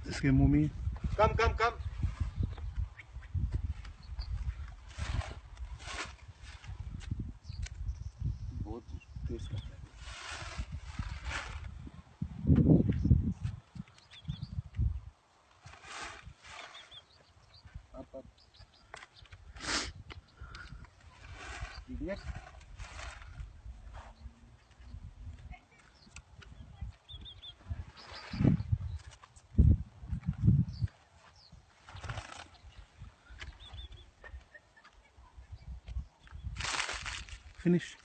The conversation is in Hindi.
इसके मुंह में कम कम कम। बहुत तेज करता है। आप इडियट। फिनिश।